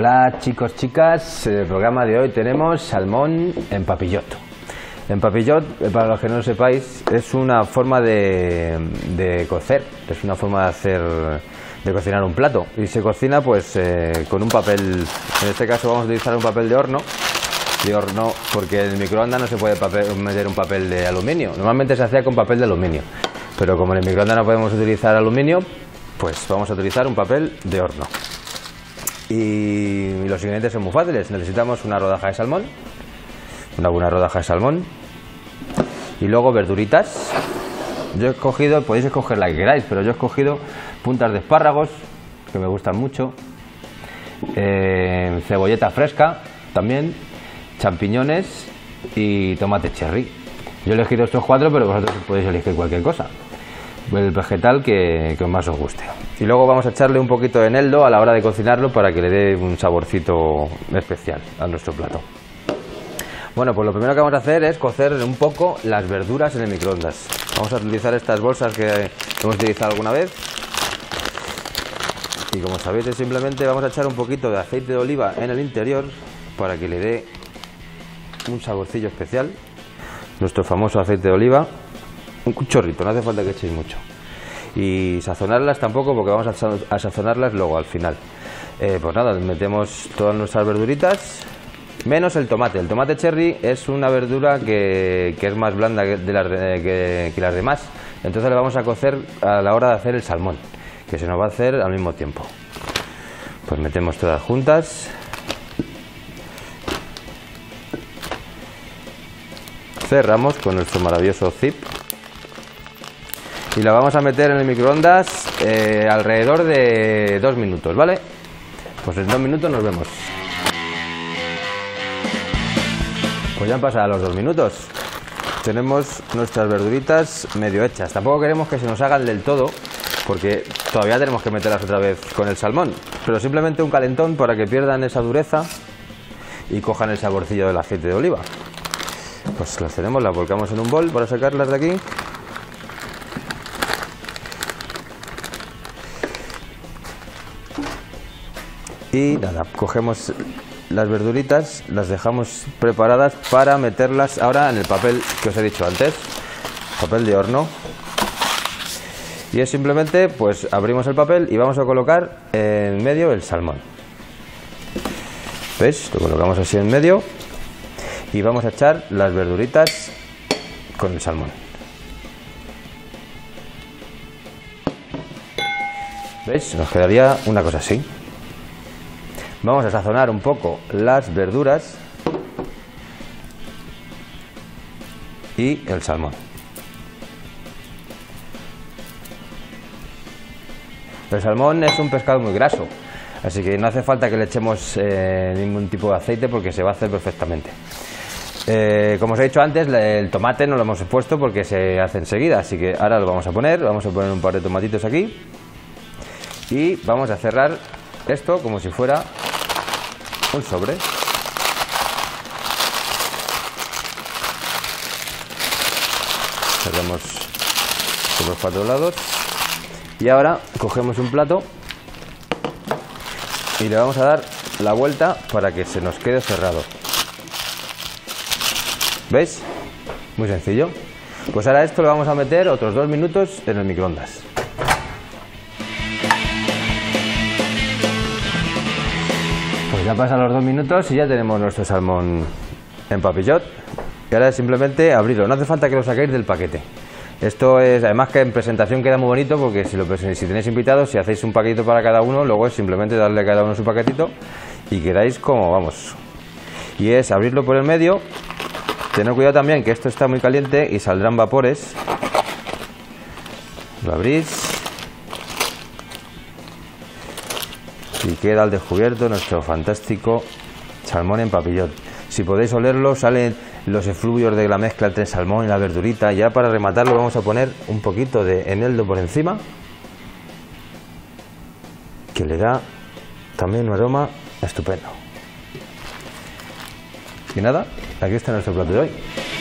Hola chicos, chicas, en el programa de hoy tenemos salmón en papillot. En papillot, para los que no lo sepáis, es una forma de cocer, es una forma de cocinar un plato. Y se cocina pues con un papel, en este caso vamos a utilizar un papel de horno porque en el microondas no se puede meter un papel de aluminio. Normalmente se hacía con papel de aluminio, pero como en el microondas no podemos utilizar aluminio, pues vamos a utilizar un papel de horno. Y los ingredientes son muy fáciles. Necesitamos una rodaja de salmón, una buena rodaja de salmón, y luego verduritas. Yo he escogido, podéis escoger la que queráis, pero yo he escogido puntas de espárragos, que me gustan mucho, cebolleta fresca también, champiñones y tomate cherry. Yo he elegido estos cuatro, pero vosotros podéis elegir cualquier cosa, el vegetal que más os guste. Y luego vamos a echarle un poquito de eneldo a la hora de cocinarlo para que le dé un saborcito especial a nuestro plato. Bueno, pues lo primero que vamos a hacer es cocer un poco las verduras en el microondas. Vamos a utilizar estas bolsas que hemos utilizado alguna vez. Y como sabéis, simplemente vamos a echar un poquito de aceite de oliva en el interior para que le dé un saborcillo especial. Nuestro famoso aceite de oliva. Un chorrito, no hace falta que echéis mucho. Y sazonarlas tampoco, porque vamos a sazonarlas luego al final. Pues nada, metemos todas nuestras verduritas, menos el tomate. El tomate cherry es una verdura que es más blanda que las demás. Entonces le vamos a cocer a la hora de hacer el salmón, que se nos va a hacer al mismo tiempo. Pues metemos todas juntas. Cerramos con nuestro maravilloso zip. Y la vamos a meter en el microondas alrededor de 2 minutos, ¿vale? Pues en 2 minutos nos vemos. Pues ya han pasado los 2 minutos. Tenemos nuestras verduritas medio hechas. Tampoco queremos que se nos hagan del todo, porque todavía tenemos que meterlas otra vez con el salmón. Pero simplemente un calentón para que pierdan esa dureza y cojan el saborcillo del aceite de oliva. Pues las tenemos, las volcamos en un bol para sacarlas de aquí. Y nada, cogemos las verduritas, las dejamos preparadas para meterlas ahora en el papel que os he dicho antes, papel de horno. Y es simplemente, pues abrimos el papel y vamos a colocar en medio el salmón. ¿Veis? Lo colocamos así en medio y vamos a echar las verduritas con el salmón. ¿Veis? Nos quedaría una cosa así. Vamos a sazonar un poco las verduras y el salmón. El salmón es un pescado muy graso, así que no hace falta que le echemos ningún tipo de aceite porque se va a hacer perfectamente. Como os he dicho antes, el tomate no lo hemos puesto porque se hace enseguida, así que ahora lo vamos a poner un par de tomatitos aquí y vamos a cerrar esto como si fuera un sobre. Cerramos por los 4 lados y ahora cogemos un plato y le vamos a dar la vuelta para que se nos quede cerrado. ¿Veis? Muy sencillo. Pues ahora esto lo vamos a meter otros 2 minutos en el microondas. Pues ya pasan los 2 minutos y ya tenemos nuestro salmón en papillot. Y ahora es simplemente abrirlo, no hace falta que lo saquéis del paquete. Esto es, además que en presentación queda muy bonito porque si tenéis invitados, si hacéis un paquetito para cada uno, luego es simplemente darle a cada uno su paquetito y quedáis como vamos. Y es abrirlo por el medio, tener cuidado también que esto está muy caliente y saldrán vapores. Lo abrís. Y queda al descubierto nuestro fantástico salmón en papillot. Si podéis olerlo, salen los efluvios de la mezcla entre el salmón y la verdurita. Ya para rematarlo vamos a poner un poquito de eneldo por encima, que le da también un aroma estupendo. Y nada, aquí está nuestro plato de hoy.